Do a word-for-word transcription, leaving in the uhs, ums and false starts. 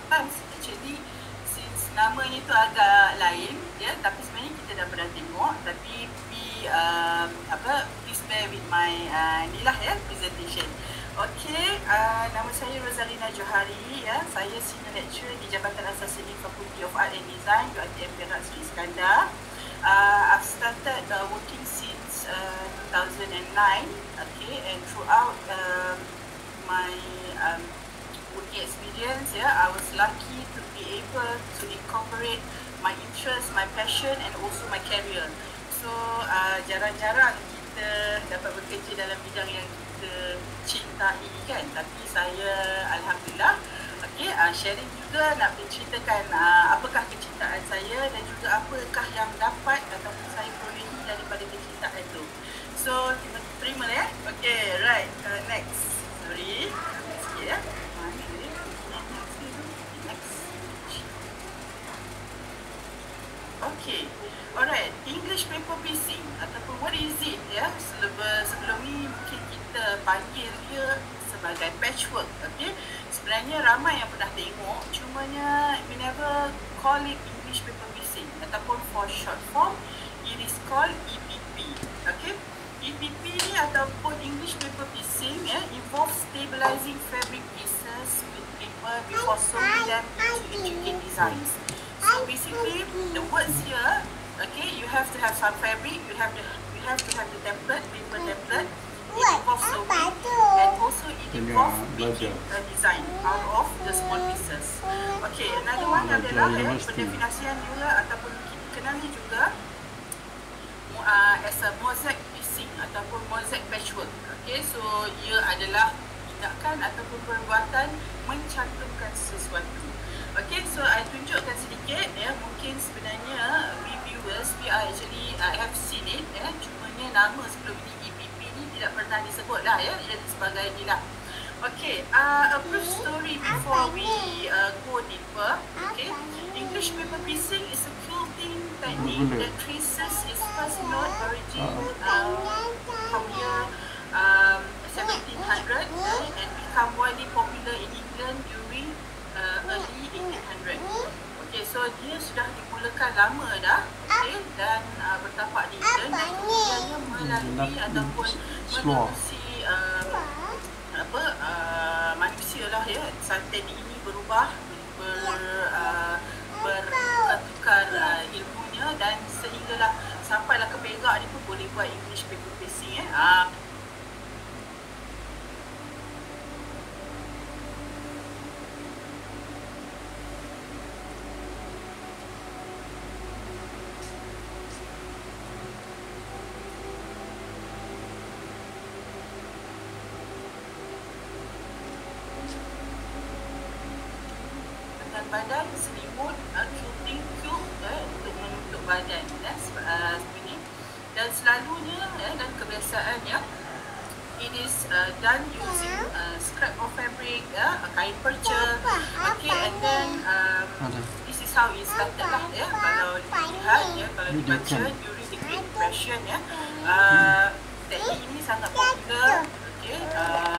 Actually, since namanya tu agak lain, ya, tapi sebenarnya kita dah pernah tengok. Tapi be uh, apa, please bear with my uh, ni lah ya, presentation. Okey, uh, nama saya Rozalina Johari, ya. Saya senior lecturer di Jabatan Asas Seni Fakulty of Art and Design U I T M Perak Seri Skandar. Uh, I've started uh, working since uh, two thousand nine, okay, and throughout uh, my um, working experience, yeah, I was lucky to be able to incorporate my interest, my passion, and also my career. So uh, jarang-jarang kita dapat bekerja dalam bidang yang kita cintai kan. Tapi saya alhamdulillah, okay, uh, sharing juga nak menceritakan uh, apakah kecintaan saya dan juga apakah yang dapat ataupun saya perolehi daripada kecintaan itu. So terima, terima ya. Okay, right. Uh, next. Sorry. Sikit ya. Okay, alright. English paper piecing ataupun what is it ya? Sebelum sebelum ni mungkin kita panggil dia sebagai patchwork. Okay, sebenarnya ramai yang pernah tengok, cumanya we never call it English paper piecing ataupun for short form it is called E P P. Okay, E P P ni ataupun English paper piecing ya, involves stabilizing fabric pieces with paper before sewing them into intricate designs. So basically, the words here, okay, you have to have some fabric, you have to you have to have the template, paper template. It involves sewing, and also it involves making a design out of the small pieces. Okay, another one adalah eh, pendefinisian juga ataupun kita kenali juga uh, as a mosaic piecing ataupun mosaic patchwork. Okay, so ia adalah tindakan ataupun perbuatan mencantumkan sesuatu. Okay, so I tunjukkan sedikit ya, mungkin sebenarnya we viewers, we are actually uh, have seen it ya, cumanya nama sebelum ini E P P ni tidak pernah disebut lah ya, jadi sebagai ni lah. Okay, uh, a brief story before we uh, go deeper. Okay, English paper piecing is a quilting technique that traces its first known origin uh, from year um, seventeen hundred uh, and become widely popular in England during Uh, early eighteen hundred. Okay, so dia sudah dimulakan lama dah, okay, dan uh, bertapak di England dan kemudiannya melalui ataupun menerusi uh, apa uh, manusia lah ya, teknik ini berubah, ber, uh, bertukar uh, ilmunya dan sehinggalah sampailah ke Perak ni pun boleh buat English paper piecing eh. Uh, badan selimut, uh, quilting quilt eh, untuk menutup badan eh, uh, seperti ini. Dan selalunya eh, dan kebiasaannya it is uh, done using uh, scrap of fabric, uh, kain perca, okay, and then um, this is how it started lah ya. Kalau dilihat ya, kalau dibaca during the Great Depression ya, uh, teknik ini sangat popular, okay. Uh,